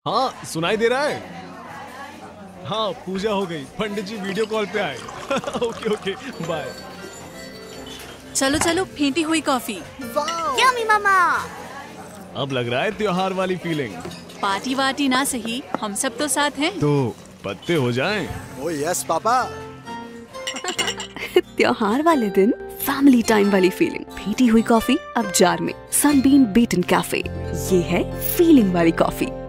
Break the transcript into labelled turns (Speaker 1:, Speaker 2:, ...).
Speaker 1: हाँ सुनाई दे रहा है। हाँ पूजा हो गई, पंडित जी वीडियो कॉल पे आए। Okay okay bye.
Speaker 2: चलो चलो फेंटी हुई कॉफी।
Speaker 3: यम्मी मामा।
Speaker 1: अब लग रहा है त्योहार वाली फीलिंग।
Speaker 2: पार्टी वार्टी ना सही, हम सब तो साथ हैं।
Speaker 1: तो पत्ते हो जाएं।
Speaker 4: ओ यस पापा।
Speaker 3: त्योहार वाले दिन फैमिली टाइम वाली फीलिंग। फेंटी हुई कॉफी अब जार में। सनबीम बीटन कैफे, ये है फीलिंग वाली कॉफी।